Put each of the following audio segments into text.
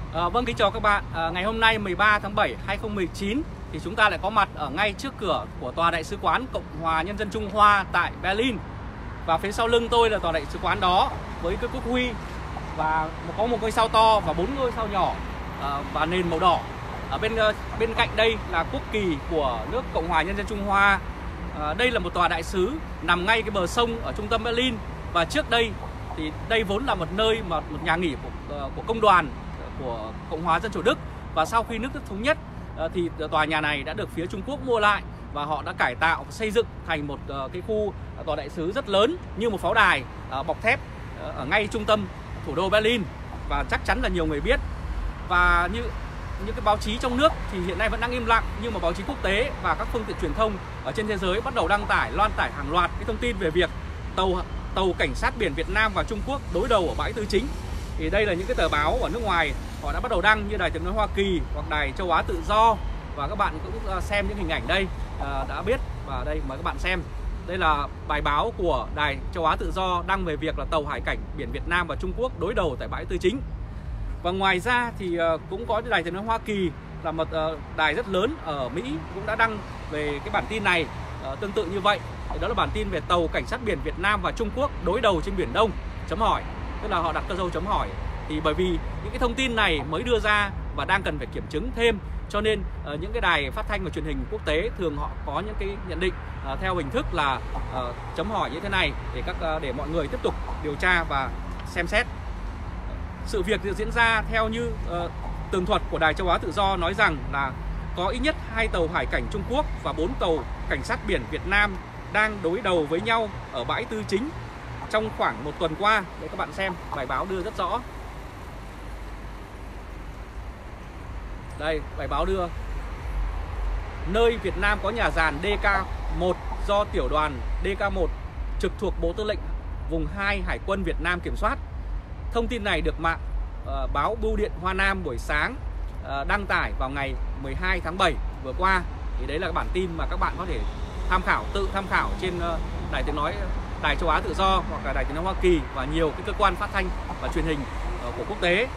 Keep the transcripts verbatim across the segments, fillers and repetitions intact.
À, vâng, kính chào các bạn. À, ngày hôm nay mười ba tháng bảy năm hai nghìn không trăm mười chín thì chúng ta lại có mặt ở ngay trước cửa của Tòa Đại sứ quán Cộng hòa Nhân dân Trung Hoa tại Berlin. Và phía sau lưng tôi là Tòa Đại sứ quán đó với cái quốc huy và có một ngôi sao to và bốn ngôi sao nhỏ à, và nền màu đỏ. Ở bên bên cạnh đây là quốc kỳ của nước Cộng hòa Nhân dân Trung Hoa. À, đây là một tòa đại sứ nằm ngay cái bờ sông ở trung tâm Berlin, và trước đây thì đây vốn là một nơi mà một nhà nghỉ của, của công đoàn của Cộng hòa Dân chủ Đức, và sau khi nước Đức thống nhất thì tòa nhà này đã được phía Trung Quốc mua lại và họ đã cải tạo và xây dựng thành một cái khu tòa đại sứ rất lớn như một pháo đài bọc thép ở ngay trung tâm thủ đô Berlin, và chắc chắn là nhiều người biết. Và như những cái báo chí trong nước thì hiện nay vẫn đang im lặng, nhưng mà báo chí quốc tế và các phương tiện truyền thông ở trên thế giới bắt đầu đăng tải loan tải hàng loạt cái thông tin về việc tàu tàu cảnh sát biển Việt Nam và Trung Quốc đối đầu ở bãi Tư Chính. Thì đây là những cái tờ báo ở nước ngoài họ đã bắt đầu đăng, như Đài Tiếng nói Hoa Kỳ hoặc Đài Châu Á Tự Do, và các bạn cũng xem những hình ảnh đây đã biết. Và đây mời các bạn xem, đây là bài báo của Đài Châu Á Tự Do đăng về việc là tàu hải cảnh biển Việt Nam và Trung Quốc đối đầu tại bãi Tư Chính. Và ngoài ra thì cũng có Đài Tiếng nói Hoa Kỳ là một đài rất lớn ở Mỹ cũng đã đăng về cái bản tin này tương tự như vậy. Đó là bản tin về tàu cảnh sát biển Việt Nam và Trung Quốc đối đầu trên Biển Đông chấm hỏi, tức là họ đặt cái dấu chấm hỏi. Thì bởi vì những cái thông tin này mới đưa ra và đang cần phải kiểm chứng thêm, cho nên uh, những cái đài phát thanh và truyền hình quốc tế thường họ có những cái nhận định uh, theo hình thức là uh, chấm hỏi như thế này để các uh, để mọi người tiếp tục điều tra và xem xét. Sự việc diễn ra theo như uh, tường thuật của Đài Châu Á Tự Do nói rằng là có ít nhất hai tàu hải cảnh Trung Quốc và bốn tàu cảnh sát biển Việt Nam đang đối đầu với nhau ở bãi Tư Chính trong khoảng một tuần qua. Để các bạn xem, bài báo đưa rất rõ. Đây, bài báo đưa nơi Việt Nam có nhà giàn D K một do tiểu đoàn D K một trực thuộc Bộ Tư lệnh Vùng hai Hải quân Việt Nam kiểm soát. Thông tin này được mạng uh, báo Bưu điện Hoa Nam buổi sáng uh, đăng tải vào ngày mười hai tháng bảy vừa qua. Thì đấy là bản tin mà các bạn có thể tham khảo, tự tham khảo trên uh, Đài Tiếng nói Đài Châu Á Tự Do hoặc là Đài Tiếng nói Hoa Kỳ và nhiều cái cơ quan phát thanh và truyền hình uh, của quốc tế.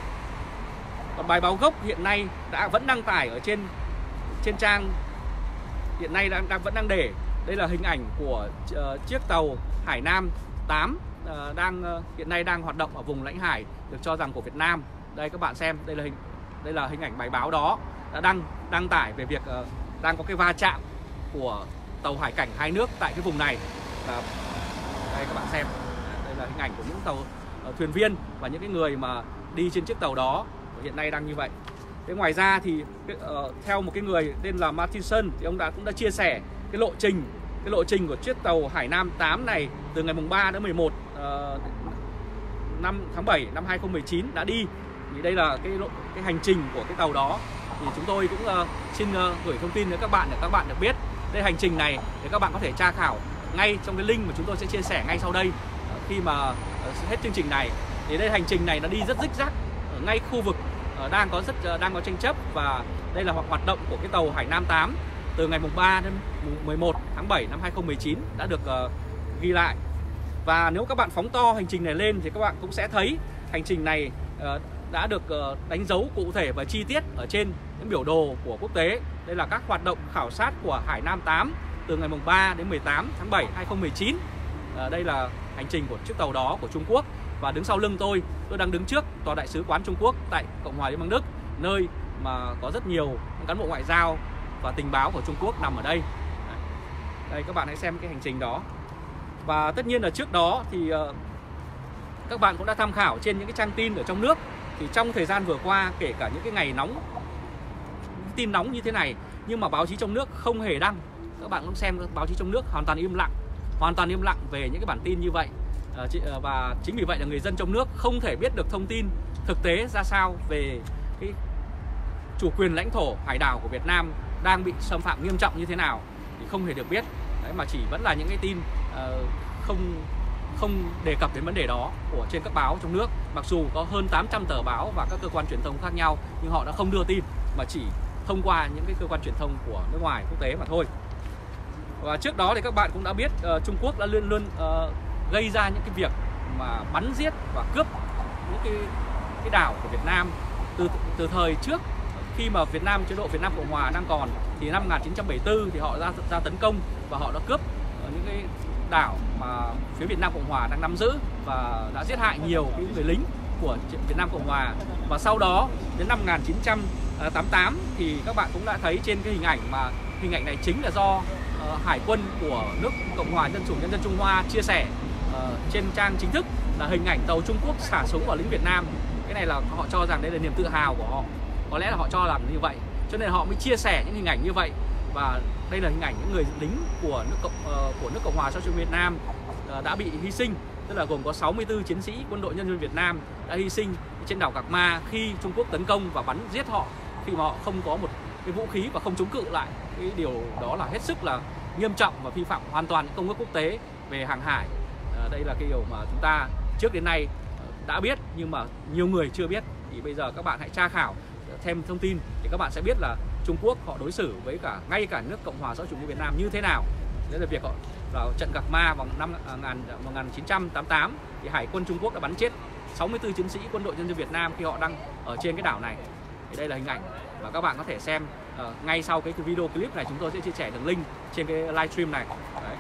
Còn bài báo gốc hiện nay đã vẫn đăng tải ở trên trên trang, hiện nay đang, đang vẫn đang để. Đây là hình ảnh của uh, chiếc tàu Hải Nam tám uh, đang uh, hiện nay đang hoạt động ở vùng lãnh hải được cho rằng của Việt Nam. Đây các bạn xem, đây là hình đây là hình ảnh bài báo đó đã đăng đăng tải về việc uh, đang có cái va chạm của tàu hải cảnh hai nước tại cái vùng này. Và đây các bạn xem, đây là hình ảnh của những tàu uh, thuyền viên và những cái người mà đi trên chiếc tàu đó hiện nay đang như vậy. Thế ngoài ra thì uh, theo một cái người tên là Martinson thì ông đã cũng đã chia sẻ cái lộ trình cái lộ trình của chiếc tàu Hải Nam tám này từ ngày mùng ba đến mười một uh, năm tháng bảy năm hai nghìn không trăm mười chín đã đi. Thì đây là cái lộ, cái hành trình của cái tàu đó. Thì chúng tôi cũng uh, xin uh, gửi thông tin đến các bạn để các bạn được biết. Đây hành trình này để các bạn có thể tra khảo ngay trong cái link mà chúng tôi sẽ chia sẻ ngay sau đây uh, khi mà uh, hết chương trình này. Thì đây hành trình này nó đi rất rích rắc ở ngay khu vực uh, đang có rất uh, đang có tranh chấp, và đây là hoạt động của cái tàu Hải Nam tám từ ngày mùng ba đến mười một tháng bảy năm hai nghìn không trăm mười chín đã được uh, ghi lại. Và nếu các bạn phóng to hành trình này lên thì các bạn cũng sẽ thấy hành trình này uh, đã được uh, đánh dấu cụ thể và chi tiết ở trên những biểu đồ của quốc tế. Đây là các hoạt động khảo sát của Hải Nam tám từ ngày mùng ba đến mười tám tháng bảy năm hai nghìn không trăm mười chín. uh, Đây là hành trình của chiếc tàu đó của Trung Quốc. Và đứng sau lưng tôi, tôi đang đứng trước Tòa Đại sứ quán Trung Quốc tại Cộng hòa Liên bang Đức, nơi mà có rất nhiều cán bộ ngoại giao và tình báo của Trung Quốc nằm ở đây. Đây các bạn hãy xem cái hành trình đó. Và tất nhiên là trước đó thì uh, các bạn cũng đã tham khảo trên những cái trang tin ở trong nước. Thì trong thời gian vừa qua, kể cả những cái ngày nóng, những tin nóng như thế này, nhưng mà báo chí trong nước không hề đăng. Các bạn cũng xem báo chí trong nước hoàn toàn im lặng, hoàn toàn im lặng về những cái bản tin như vậy. Uh, và chính vì vậy là người dân trong nước không thể biết được thông tin thực tế ra sao về cái chủ quyền lãnh thổ hải đảo của Việt Nam đang bị xâm phạm nghiêm trọng như thế nào, thì không hề được biết. Đấy, mà chỉ vẫn là những cái tin uh, không không đề cập đến vấn đề đó của trên các báo trong nước. Mặc dù có hơn tám trăm tờ báo và các cơ quan truyền thông khác nhau, nhưng họ đã không đưa tin mà chỉ thông qua những cái cơ quan truyền thông của nước ngoài, quốc tế mà thôi. Và trước đó thì các bạn cũng đã biết uh, Trung Quốc đã luôn luôn uh, gây ra những cái việc mà bắn giết và cướp những cái cái đảo của Việt Nam từ từ thời trước khi mà Việt Nam chế độ Việt Nam Cộng Hòa đang còn, thì năm một nghìn chín trăm bảy mươi tư thì họ ra ra tấn công và họ đã cướp những cái đảo mà phía Việt Nam Cộng Hòa đang nắm giữ và đã giết hại nhiều cái người lính của Việt Nam Cộng Hòa. Và sau đó đến năm một nghìn chín trăm tám mươi tám thì các bạn cũng đã thấy trên cái hình ảnh, mà hình ảnh này chính là do uh, Hải quân của nước Cộng Hòa Dân chủ Nhân dân Trung Hoa chia sẻ uh, trên trang chính thức, là hình ảnh tàu Trung Quốc xả súng vào lính Việt Nam. Cái này là họ cho rằng đây là niềm tự hào của họ, có lẽ là họ cho rằng như vậy, cho nên họ mới chia sẻ những hình ảnh như vậy. Và đây là hình ảnh những người lính của nước Cộng uh, của nước Cộng hòa xã hội chủ nghĩa Việt Nam uh, đã bị hy sinh, tức là gồm có sáu mươi tư chiến sĩ quân đội nhân dân Việt Nam đã hy sinh trên đảo Gạc Ma khi Trung Quốc tấn công và bắn giết họ, khi mà họ không có một cái vũ khí và không chống cự lại. Cái điều đó là hết sức là nghiêm trọng và vi phạm hoàn toàn những công ước quốc tế về hàng hải. À, đây là cái điều mà chúng ta trước đến nay đã biết nhưng mà nhiều người chưa biết. Thì bây giờ các bạn hãy tra khảo thêm thông tin thì các bạn sẽ biết là Trung Quốc họ đối xử với cả ngay cả nước Cộng hòa xã hội chủ nghĩa Việt Nam như thế nào. Đấy là việc họ vào trận Gạc Ma vào năm một nghìn chín trăm tám mươi tám thì Hải quân Trung Quốc đã bắn chết sáu mươi tư chiến sĩ quân đội nhân dân Việt Nam khi họ đang ở trên cái đảo này. Thì đây là hình ảnh và các bạn có thể xem uh, ngay sau cái video clip này, chúng tôi sẽ chia sẻ đường link trên cái livestream này. Đấy.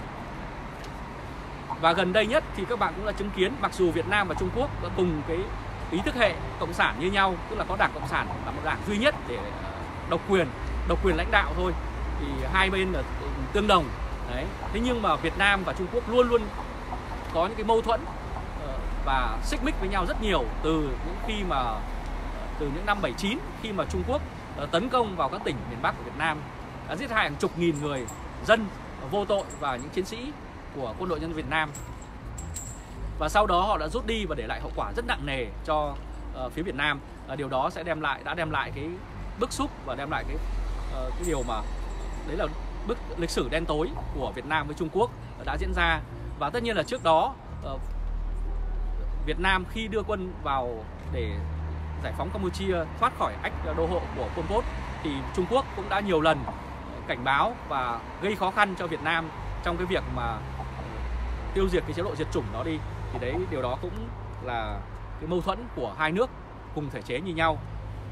Và gần đây nhất thì các bạn cũng đã chứng kiến, mặc dù Việt Nam và Trung Quốc đã cùng cái ý thức hệ cộng sản như nhau, tức là có đảng Cộng sản là một đảng duy nhất để độc quyền, độc quyền lãnh đạo thôi, thì hai bên là tương đồng. Đấy. Thế nhưng mà Việt Nam và Trung Quốc luôn luôn có những cái mâu thuẫn và xích mích với nhau rất nhiều, từ những khi mà từ những năm bảy chín, khi mà Trung Quốc tấn công vào các tỉnh miền Bắc của Việt Nam, đã giết hại hàng chục nghìn người dân vô tội và những chiến sĩ của quân đội nhân dân Việt Nam. Và sau đó họ đã rút đi và để lại hậu quả rất nặng nề cho uh, phía Việt Nam. Uh, điều đó sẽ đem lại đã đem lại cái bức xúc và đem lại cái uh, cái điều mà đấy là bức lịch sử đen tối của Việt Nam với Trung Quốc đã diễn ra. Và tất nhiên là trước đó uh, Việt Nam khi đưa quân vào để giải phóng Campuchia thoát khỏi ách đô hộ của Pol Pot thì Trung Quốc cũng đã nhiều lần cảnh báo và gây khó khăn cho Việt Nam trong cái việc mà tiêu diệt cái chế độ diệt chủng đó đi. Thì đấy, điều đó cũng là cái mâu thuẫn của hai nước cùng thể chế như nhau.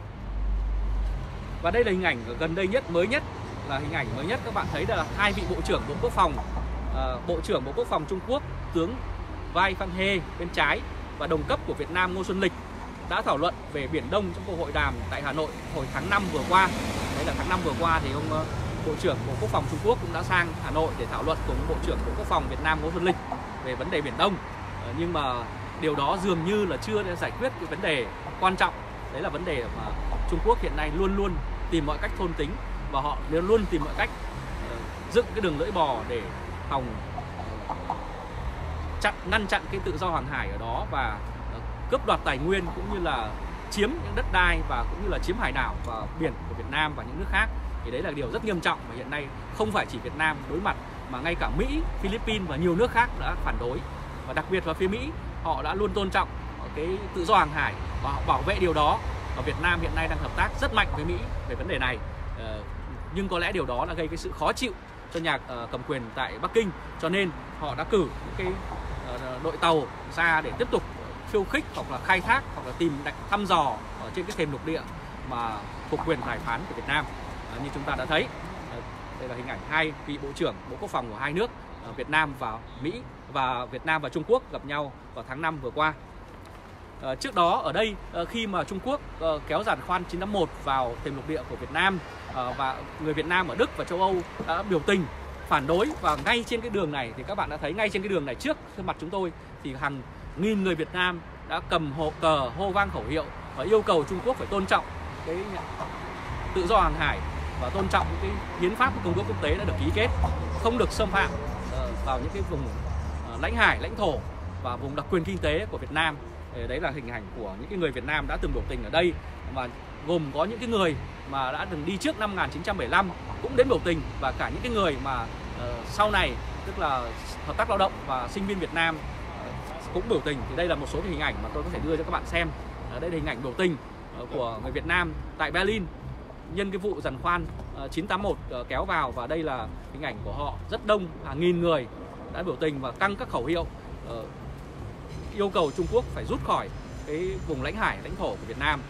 Và đây là hình ảnh gần đây nhất, mới nhất, là hình ảnh mới nhất các bạn thấy là hai vị Bộ trưởng Bộ Quốc phòng, à, Bộ trưởng Bộ Quốc phòng Trung Quốc tướng Vai Phan He bên trái và đồng cấp của Việt Nam Ngô Xuân Lịch đã thảo luận về Biển Đông trong cuộc hội đàm tại Hà Nội hồi tháng năm vừa qua. Đấy là tháng năm vừa qua thì ông Bộ trưởng Bộ Quốc phòng Trung Quốc cũng đã sang Hà Nội để thảo luận cùng Bộ trưởng Bộ Quốc phòng Việt Nam Ngô Xuân Lịch về vấn đề Biển Đông. À, nhưng mà điều đó dường như là chưa để giải quyết cái vấn đề quan trọng. Đấy là vấn đề mà Trung Quốc hiện nay luôn luôn tìm mọi cách thôn tính và họ luôn luôn tìm mọi cách uh, dựng cái đường lưỡi bò để hòng uh, chặn ngăn chặn cái tự do hàng hải ở đó và uh, cướp đoạt tài nguyên cũng như là chiếm những đất đai và cũng như là chiếm hải đảo và biển của Việt Nam và những nước khác. Thì đấy là điều rất nghiêm trọng và hiện nay không phải chỉ Việt Nam đối mặt mà ngay cả Mỹ, Philippines và nhiều nước khác đã phản đối. Và đặc biệt là phía Mỹ, họ đã luôn tôn trọng cái tự do hàng hải và họ bảo vệ điều đó. Và Việt Nam hiện nay đang hợp tác rất mạnh với Mỹ về vấn đề này. Uh, nhưng có lẽ điều đó là gây cái sự khó chịu cho nhà uh, cầm quyền tại Bắc Kinh, cho nên họ đã cử những cái uh, đội tàu ra để tiếp tục khiêu khích hoặc là khai thác hoặc là tìm thăm dò ở trên cái thềm lục địa mà thuộc quyền tài phán của Việt Nam. Uh, như chúng ta đã thấy, uh, đây là hình ảnh hai vị Bộ trưởng Bộ Quốc phòng của hai nước, uh, Việt Nam và Mỹ, và Việt Nam và Trung Quốc gặp nhau vào tháng năm vừa qua. À, trước đó ở đây à, khi mà Trung Quốc à, kéo giàn khoan chín tám mốt vào thềm lục địa của Việt Nam, à, và người Việt Nam ở Đức và châu Âu đã biểu tình phản đối, và ngay trên cái đường này thì các bạn đã thấy, ngay trên cái đường này trước mặt chúng tôi thì hàng nghìn người Việt Nam đã cầm hộ cờ hô vang khẩu hiệu và yêu cầu Trung Quốc phải tôn trọng cái tự do hàng hải và tôn trọng những cái hiến pháp của công ước quốc tế đã được ký kết, không được xâm phạm uh, vào những cái vùng uh, lãnh hải, lãnh thổ và vùng đặc quyền kinh tế của Việt Nam. Đấy là hình ảnh của những cái người Việt Nam đã từng biểu tình ở đây, mà gồm có những cái người mà đã từng đi trước năm một nghìn chín trăm bảy mươi lăm cũng đến biểu tình, và cả những cái người mà uh, sau này, tức là hợp tác lao động và sinh viên Việt Nam uh, cũng biểu tình. Thì đây là một số cái hình ảnh mà tôi có thể đưa cho các bạn xem. Uh, đây là hình ảnh biểu tình uh, của người Việt Nam tại Berlin nhân cái vụ giàn khoan uh, chín tám mốt uh, kéo vào, và đây là hình ảnh của họ rất đông, hàng nghìn người đã biểu tình và căng các khẩu hiệu uh, yêu cầu Trung Quốc phải rút khỏi cái vùng lãnh hải, lãnh thổ của Việt Nam.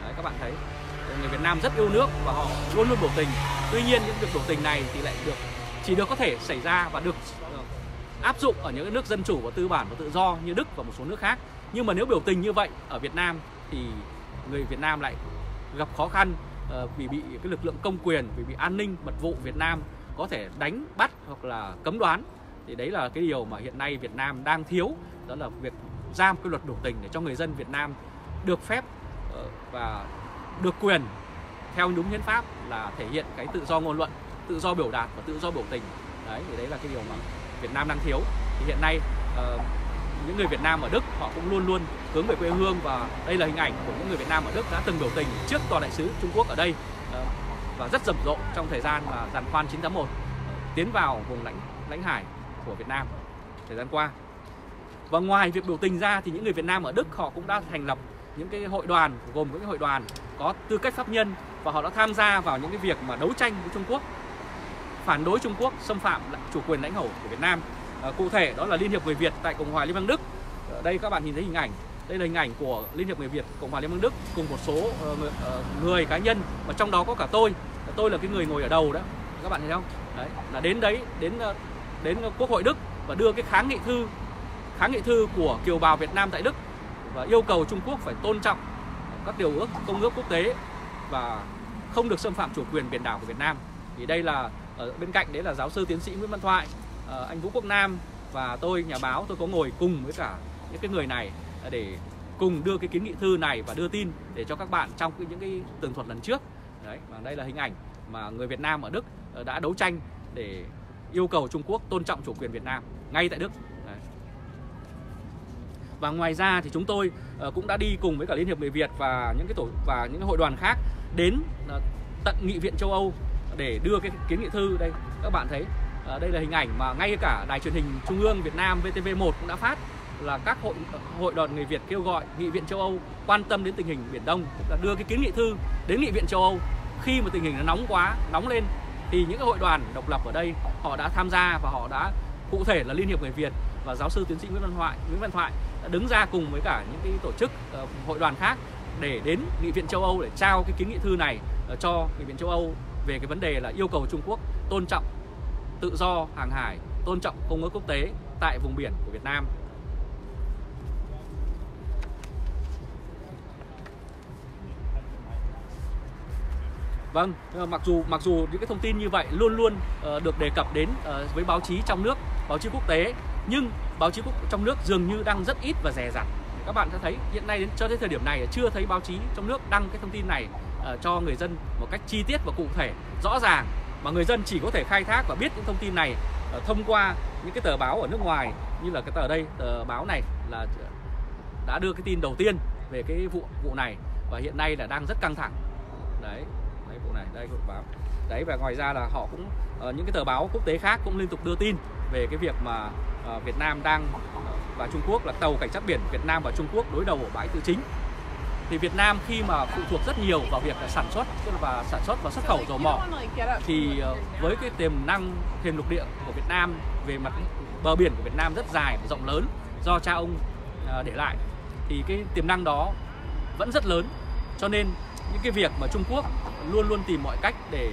Đấy, các bạn thấy người Việt Nam rất yêu nước và họ luôn luôn biểu tình. Tuy nhiên những việc biểu tình này thì lại được chỉ được có thể xảy ra và được áp dụng ở những nước dân chủ và tư bản và tự do như Đức và một số nước khác. Nhưng mà nếu biểu tình như vậy ở Việt Nam thì người Việt Nam lại gặp khó khăn uh, vì bị cái lực lượng công quyền, vì bị an ninh mật vụ Việt Nam có thể đánh bắt hoặc là cấm đoán. Thì đấy là cái điều mà hiện nay Việt Nam đang thiếu, đó là việc ra một cái luật biểu tình để cho người dân Việt Nam được phép uh, và được quyền theo đúng hiến pháp là thể hiện cái tự do ngôn luận, tự do biểu đạt và tự do biểu tình. Đấy, thì đấy là cái điều mà Việt Nam đang thiếu. Thì hiện nay uh, những người Việt Nam ở Đức họ cũng luôn luôn hướng về quê hương, và đây là hình ảnh của những người Việt Nam ở Đức đã từng biểu tình trước tòa đại sứ Trung Quốc ở đây uh, và rất rầm rộ trong thời gian mà giàn khoan chín tám một uh, tiến vào vùng lãnh lãnh hải của Việt Nam thời gian qua. Và ngoài việc biểu tình ra thì những người Việt Nam ở Đức họ cũng đã thành lập những cái hội đoàn, gồm những cái hội đoàn có tư cách pháp nhân, và họ đã tham gia vào những cái việc mà đấu tranh với Trung Quốc, phản đối Trung Quốc xâm phạm chủ quyền lãnh thổ của Việt Nam. À, cụ thể đó là Liên hiệp Người Việt tại Cộng hòa Liên bang Đức. Ở đây các bạn nhìn thấy hình ảnh, đây là hình ảnh của Liên hiệp Người Việt Cộng hòa Liên bang Đức cùng một số uh, người, uh, người cá nhân, và trong đó có cả tôi. Tôi là cái người ngồi ở đầu đó, các bạn thấy không? Đấy, là đến đấy, đến uh, đến Quốc hội Đức và đưa cái kháng nghị thư, kháng nghị thư của kiều bào Việt Nam tại Đức và yêu cầu Trung Quốc phải tôn trọng các điều ước, công ước quốc tế và không được xâm phạm chủ quyền biển đảo của Việt Nam. Thì đây là ở bên cạnh đấy là giáo sư tiến sĩ Nguyễn Văn Thoại, anh Vũ Quốc Nam và tôi, nhà báo, tôi có ngồi cùng với cả những cái người này để cùng đưa cái kiến nghị thư này và đưa tin để cho các bạn trong những cái tường thuật lần trước. Đấy, và đây là hình ảnh mà người Việt Nam ở Đức đã đấu tranh để yêu cầu Trung Quốc tôn trọng chủ quyền Việt Nam ngay tại Đức. Đấy. Và ngoài ra thì chúng tôi cũng đã đi cùng với cả Liên hiệp Người Việt và những cái tổ và những cái hội đoàn khác đến tận Nghị viện châu Âu để đưa cái kiến nghị thư. Đây các bạn thấy, à, đây là hình ảnh mà ngay cả Đài truyền hình Trung ương Việt Nam vê tê vê một cũng đã phát, là các hội hội đoàn người Việt kêu gọi Nghị viện châu Âu quan tâm đến tình hình Biển Đông, là đưa cái kiến nghị thư đến Nghị viện châu Âu. Khi mà tình hình nó nóng quá, nóng lên thì những cái hội đoàn độc lập ở đây họ đã tham gia, và họ đã cụ thể là Liên hiệp Người Việt và giáo sư tiến sĩ Nguyễn Văn Thoại, Nguyễn Văn Thoại đã đứng ra cùng với cả những cái tổ chức uh, hội đoàn khác để đến Nghị viện châu Âu để trao cái kiến nghị thư này uh, cho Nghị viện châu Âu về cái vấn đề là yêu cầu Trung Quốc tôn trọng tự do hàng hải, tôn trọng công ước quốc tế tại vùng biển của Việt Nam. Vâng, mặc dù mặc dù những cái thông tin như vậy luôn luôn uh, được đề cập đến uh, với báo chí trong nước, báo chí quốc tế, nhưng báo chí quốc trong nước dường như đang rất ít và dè dặt. Các bạn sẽ thấy hiện nay đến cho đến thời điểm này chưa thấy báo chí trong nước đăng cái thông tin này uh, cho người dân một cách chi tiết và cụ thể, rõ ràng, mà người dân chỉ có thể khai thác và biết những thông tin này uh, thông qua những cái tờ báo ở nước ngoài, như là cái tờ đây, tờ báo này là đã đưa cái tin đầu tiên về cái vụ vụ này, và hiện nay là đang rất căng thẳng. Đấy, đấy vụ này, đây vụ báo. Đấy, và ngoài ra là họ cũng uh, những cái tờ báo quốc tế khác cũng liên tục đưa tin về cái việc mà uh, Việt Nam đang uh, và Trung Quốc, là tàu cảnh sát biển Việt Nam và Trung Quốc đối đầu ở bãi Tư Chính. Thì Việt Nam khi mà phụ thuộc rất nhiều vào việc là sản xuất và sản xuất và xuất khẩu dầu mỏ, thì uh, với cái tiềm năng thềm lục địa của Việt Nam, về mặt bờ biển của Việt Nam rất dài và rộng lớn do cha ông uh, để lại, thì cái tiềm năng đó vẫn rất lớn. Cho nên những cái việc mà Trung Quốc luôn luôn tìm mọi cách để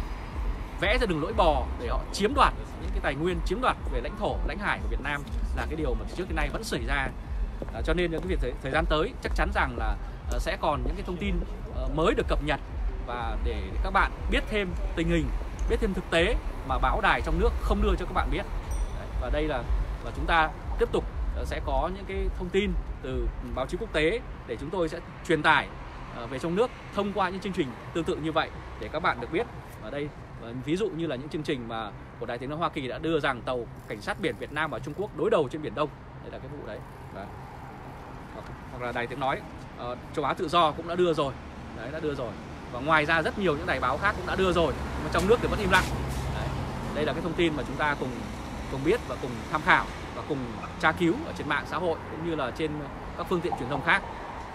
vẽ ra đường lưỡi bò để họ chiếm đoạt những cái tài nguyên, chiếm đoạt về lãnh thổ, lãnh hải của Việt Nam là cái điều mà từ trước đến nay vẫn xảy ra. À, cho nên cái việc thời, thời gian tới chắc chắn rằng là uh, sẽ còn những cái thông tin uh, mới được cập nhật, và để, để các bạn biết thêm tình hình, biết thêm thực tế mà báo đài trong nước không đưa cho các bạn biết. Đấy, và đây là và chúng ta tiếp tục uh, sẽ có những cái thông tin từ báo chí quốc tế để chúng tôi sẽ truyền tải uh, về trong nước thông qua những chương trình tương tự như vậy để các bạn được biết. Ở đây uh, ví dụ như là những chương trình mà của Đài Tiếng nói Hoa Kỳ đã đưa rằng tàu cảnh sát biển Việt Nam và Trung Quốc đối đầu trên Biển Đông. Đây là cái vụ đấy. Đấy. Hoặc, hoặc là Đài Tiếng nói uh, Châu Á Tự Do cũng đã đưa rồi. Đấy, đã đưa rồi. Và ngoài ra rất nhiều những đài báo khác cũng đã đưa rồi, mà trong nước thì vẫn im lặng. Đấy. Đây là cái thông tin mà chúng ta cùng cùng biết và cùng tham khảo và cùng tra cứu ở trên mạng xã hội cũng như là trên các phương tiện truyền thông khác.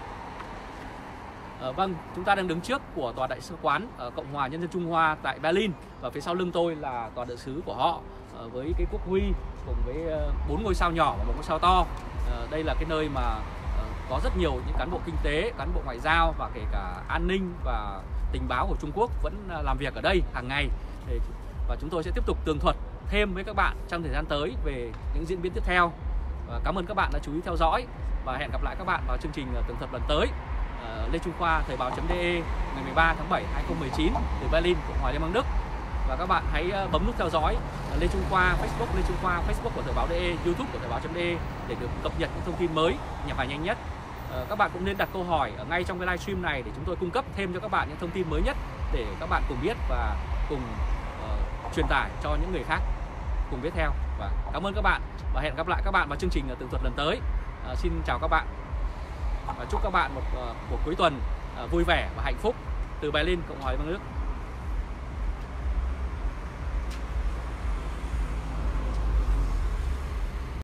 Uh, vâng, chúng ta đang đứng trước của tòa đại sứ quán ở Cộng hòa Nhân dân Trung Hoa tại Berlin, và phía sau lưng tôi là tòa đại sứ của họ uh, với cái quốc huy cùng với bốn uh, ngôi sao nhỏ và một ngôi sao to. Uh, đây là cái nơi mà uh, có rất nhiều những cán bộ kinh tế, cán bộ ngoại giao và kể cả an ninh và tình báo của Trung Quốc vẫn làm việc ở đây hàng ngày. Và chúng tôi sẽ tiếp tục tường thuật thêm với các bạn trong thời gian tới về những diễn biến tiếp theo. Và cảm ơn các bạn đã chú ý theo dõi và hẹn gặp lại các bạn vào chương trình tường thuật lần tới. Lê Trung Khoa, Thời báo.de, ngày mười ba tháng bảy năm hai nghìn không trăm mười chín từ Berlin, Cộng hòa Liên bang Đức. Và các bạn hãy bấm nút theo dõi Lê Trung Khoa Facebook, Lê Trung Khoa Facebook của Thời báo.de, YouTube của Thời báo.de để được cập nhật những thông tin mới nhập và nhanh nhất. Các bạn cũng nên đặt câu hỏi ngay trong cái livestream này để chúng tôi cung cấp thêm cho các bạn những thông tin mới nhất để các bạn cùng biết và cùng uh, truyền tải cho những người khác cùng biết theo. Và cảm ơn các bạn và hẹn gặp lại các bạn vào chương trình tường thuật lần tới. Uh, xin chào các bạn và chúc các bạn một uh, một cuối tuần uh, vui vẻ và hạnh phúc từ Berlin, Cộng hòa Liên bang Đức.